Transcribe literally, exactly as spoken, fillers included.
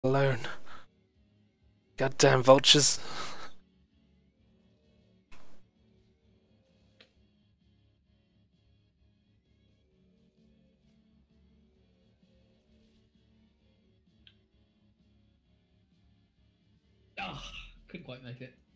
alone. Goddamn vultures. Ah, couldn't quite make it.